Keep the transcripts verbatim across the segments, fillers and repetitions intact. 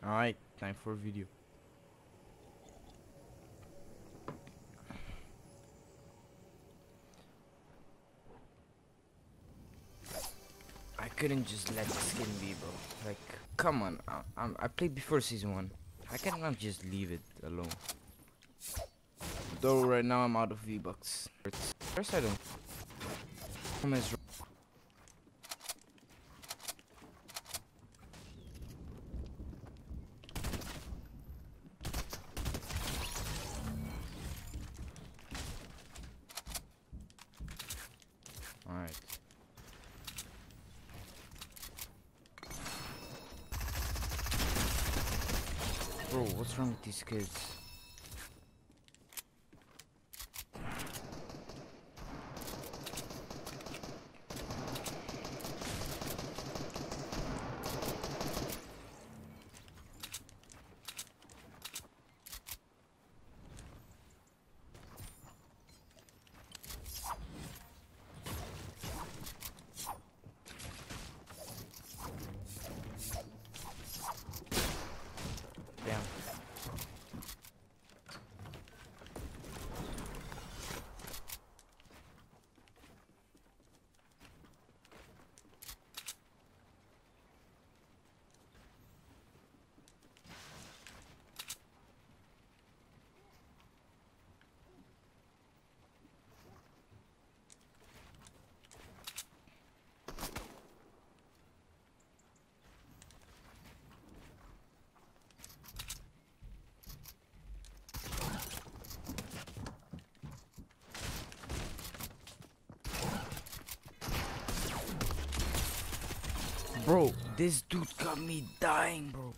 Alright, time for video. I couldn't just let the skin be, bro. Like, come on. I, I'm, I played before season one. I cannot just leave it alone. Though right now I'm out of V-Bucks. First I don't. I'm as Alright. Bro, what's wrong with these kids? Damn. Bro, this dude got me dying, bro.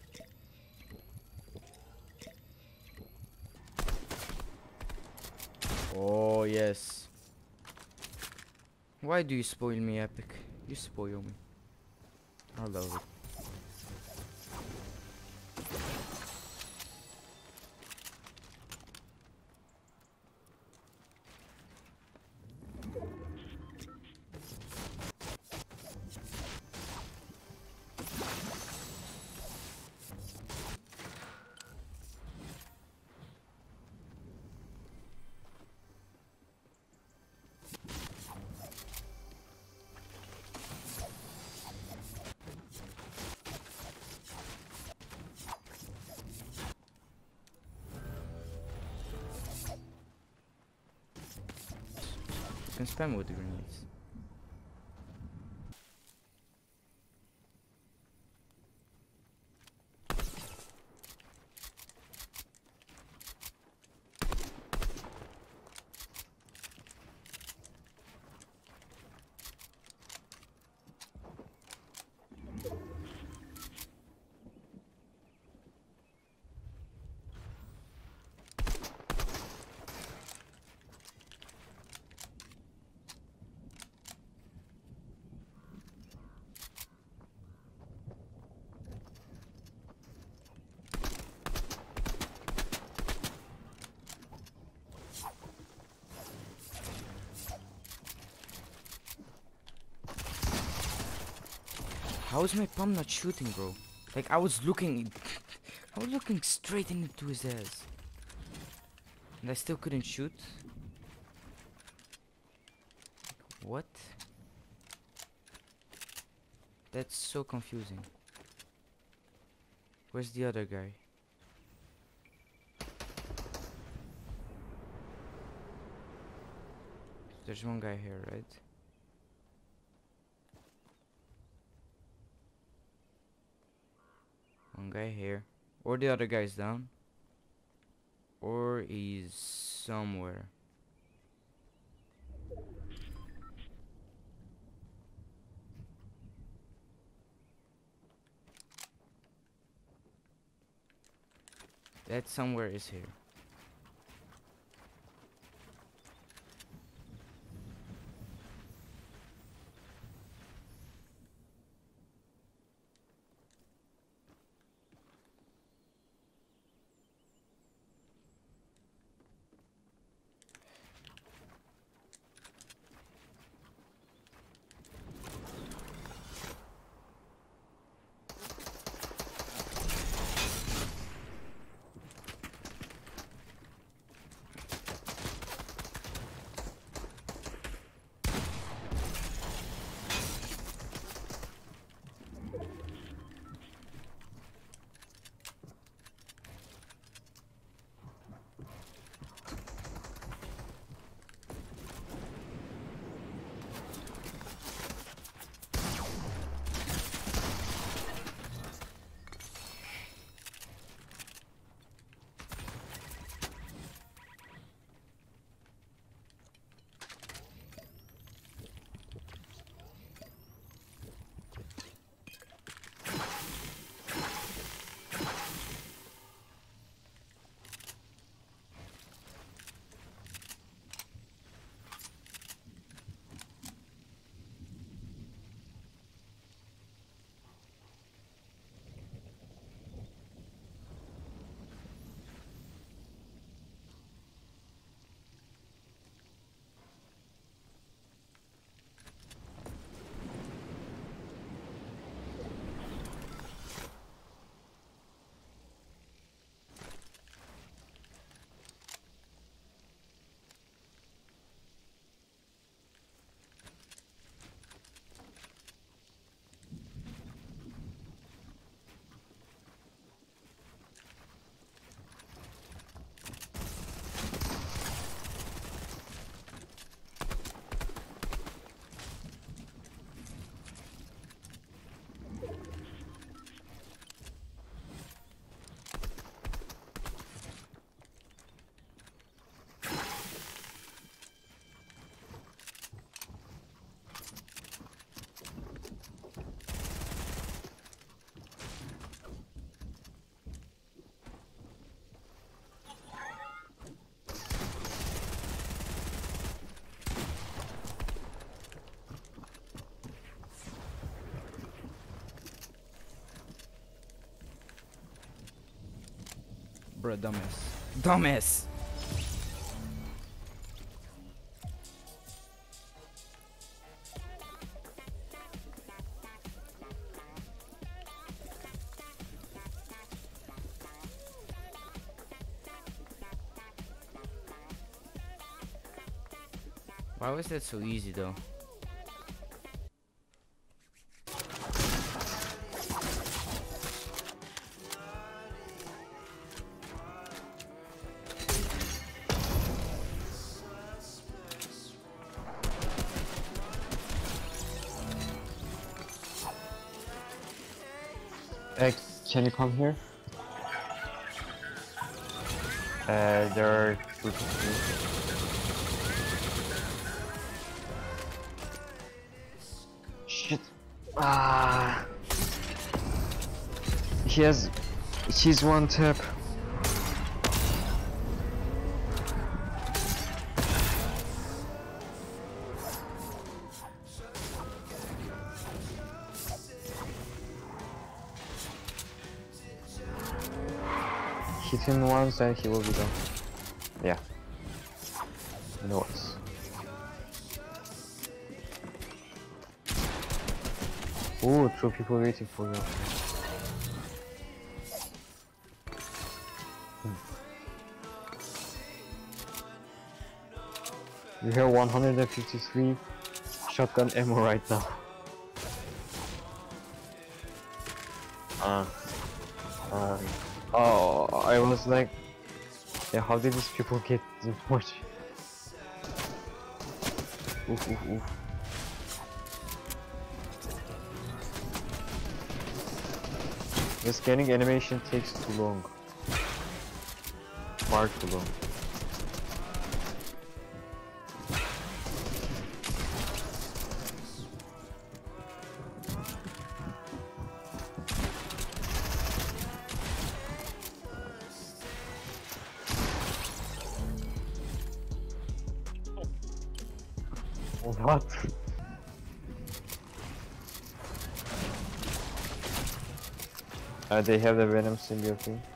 Oh, yes. Why do you spoil me, Epic? You spoil me. I love it. You can spam with the grenades. How is my pump not shooting, bro? Like, I was looking... I was looking straight into his ass. And I still couldn't shoot? What? That's so confusing. Where's the other guy? There's one guy here, right? One guy here. Or the other guy's down. Or he's somewhere. That somewhere is here. Bruh, dumbass. Dumbass! Why was that so easy though? Hey, can you come here? Uh, there are two people. Shit. Ah. He has. He's one tap. Hit him once and he will be done. Yeah. Nice. Ooh, two people waiting for you. Hmm. You have one hundred fifty-three shotgun ammo right now. Uh, uh, oh, I was like, yeah, how did these people get this much? Oof, oof, oof. The scanning animation takes too long. Far too long. What? Uh, they have the Venom symbiote thing.